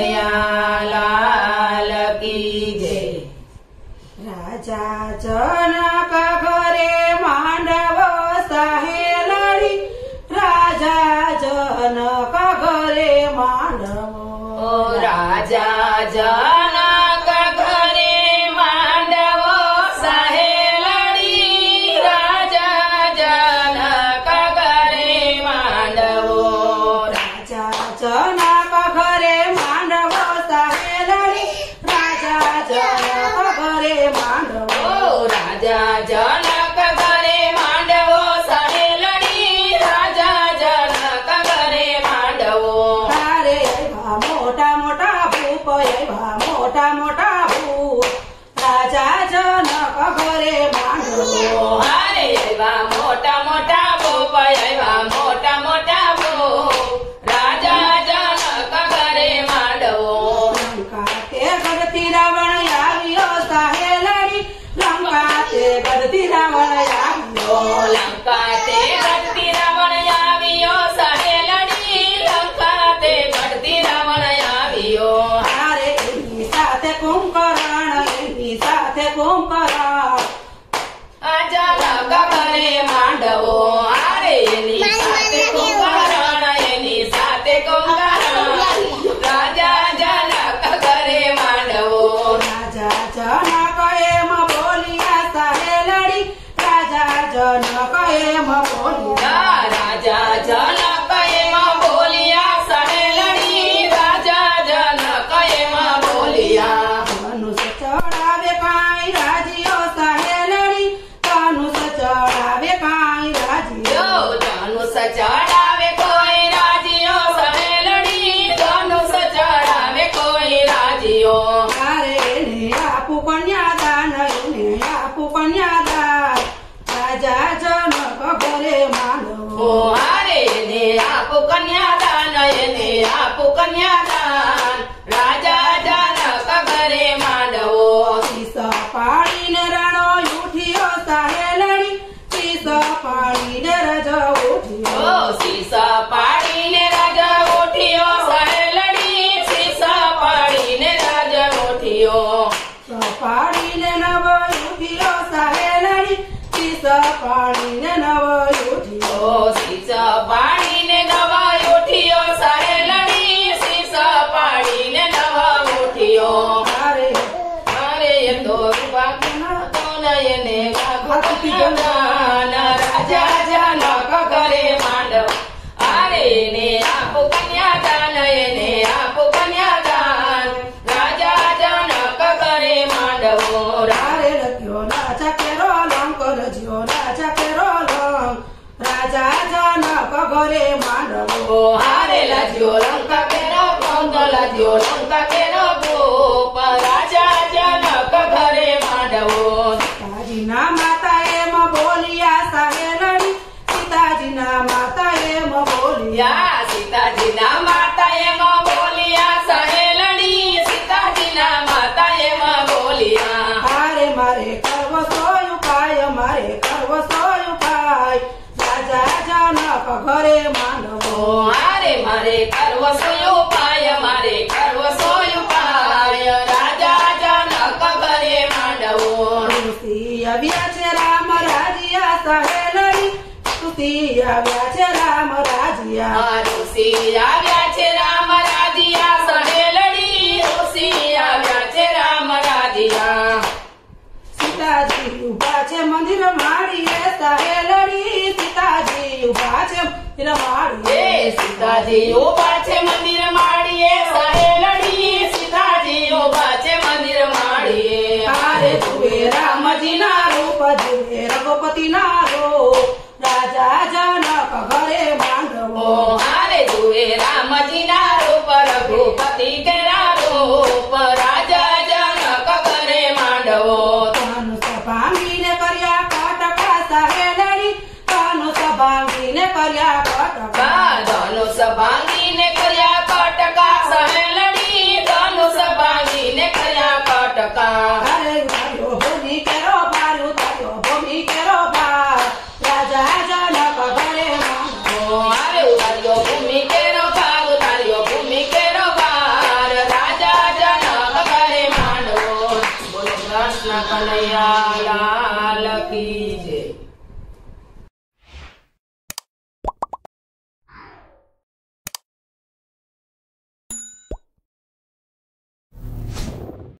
કનૈયાલાલ કી જય। રાજા જનક ઘરે માંડવો સહેલડી, રાજા જનક ઘરે માંડવો, રાજા જનક ઘરે માંડવો સહેલડી, રાજા જનક ઘરે માંડવો, રાજા જનક ઘરે માંડવો સહેલડી, રાજા જનક ઘરે માંડવો, રાજા જનક ઘરે માંડવો સહેલડી, રાજા જનક ઘરે માંડવો, તારે આવ્યા મોટા મોટા ભૂપ, આવ્યા મોટા મોટા ભૂપ, રાજા જનક ઘરે માંડવો, હારે આવ્યા મોટા મોટા ભૂપ, આવ્યા મોટા મોટા ભૂપ, રાજા જનક ઘરે માંડવો, લંકા તે ગઢથી રાવણ આવ્યો સહેલડી, લંકા તે ગઢથી રાવણ આવ્યો, લંકા તે ગઢથી રાવણ આવ્યો સહેલડી, લંકા તે ગઢથી રાવણ આવ્યો, હારે એની સાથે કુંભકર્ણ, એની સાથે કુંભકર્ણ, આ જનક ઘરે માંડવો, હારે એની સાથે કુંભકર્ણ, એની સાથે કુંભકર્ણ, રાજા જનક ઘરે માંડવો, રાજા જનક એમ બોલિયા સહેલડી, રાજા જનક એમ બોલિયા, રાજા જનક એમ બોલિયા સહેલડી, રાજા જનક એમ બોલિયા, ધનુષ ચડાવે કાંઈ રાજીઓ સહેલડી, ધનુષ ચડાવે કાંઈ રાજીઓ, ધનુષ ચડાવે કોઈ રાજીઓ સહેલડી, ધનુષ ચડાવે કોઈ રાજીઓ, હારે એને આપું કન્યાદાન, એને આપું કન્યાદાન, રાજા જનક ઘરે માંડવો, હારે એને આપું કન્યાદાન, એને આપું કન્યાદાન, રાજા જનક ઘરે માંડવો, શીશ પાડીને રાણો ઉઠ્યો સહેલડી, શીશ પાડીને રજ ઉઠ્યો, શીશ પાડીને રાજા ઉઠ્યો સહેલડી, શીશ પાડીને રાજા ઉઠ્યો, પાડીને નવ ઉઠ્યો સહેલડી, શીશ પાડીને નવ ઉઠ્યો, શીશ પાડીને નવા ઉઠ્યો સહેલડી, શીશ પાડીને નવા ઉઠ્યો, હારે અરે એ તો વાગતો નયને વાગતી ગંગાન, રાજા જનક ઘરે માંડવ, અરે એને આપું કન્યાદાન, એને આપું કન્યાદાન, રાજા જનક ઘરે માંડવો, હારે લખ્યો રાજા કેરો લંક, રજ્યો રાજા કેરો લંક, રાજા જનક ઘરે માંડવો, હારે લાજ્યો લંકા કેરો ભંગ, લાજ્યો લંકા કેરો ભૂપ, રાજા જનક ઘરે માંડવો, સીતાજીના માતા એમ બોલિયા સહેલડી, સીતાજીના માતા એમ બોલિયા, સીતાજીના માતા એમ બોલિયા સહેલડી, સીતાજીના માતા એમ બોલિયા, હારે મારે કરવો સોય ઉપાય, મારે કરવો સોય ઉપાય, રાજા જનક ઘરે માંડવો, હારે મારે કરવો સોય ઉપાય, મારે કરવો સોય ઉપાય, રાજા જનક ઘરે માંડવો, તુલસી આવ્યા છે રામ રાજ્યા સહેલડી, તુલસી આવ્યા છે રામ રાજ્યા, ઋષિ આવ્યા છે રામ રાધિયા સહેલડી, ઋષિ આવ્યા છે રામ રાધિયા, સીતાજી ઉભા છે મંદિર માળીએ સહેલડી, સીતાજી ઉભા છે મંદિર માળીએ, સીતાજી ઉભા છે મંદિર માળીએ સહેલડી, સીતાજી ઉભા છે મંદિર માળીએ, હારે જુએ રામજીના રૂપ, જુએ રઘુપતિના રૂપ, રાજા જનક ઘરે માંડવો, હારે જુએ રામજીના રૂપ, રઘુપતિ કેરા રૂપ, રાજા જનક ઘરે માંડવો, ધનુષ ભાંગીને કર્યા કટકા સહેલડી, ધનુષ ભાંગીને કર્યા કટકા, ધનુષ ભાંગીને કર્યા કટકા સહેલડી, ધનુષ ભાંગીને કર્યા કટકા, હારે ઉતાર્યો ભૂમિ કેરો ભાર, ઉતાર્યો ભૂમિ કેરો ભાર, રાજા જનક ઘરે માંડવો, હારે ઉતાર્યો ભૂમિ કેરો ભાગ, ઉતાર્યો ભૂમિ કેરો ભાર, કનૈયા લાલ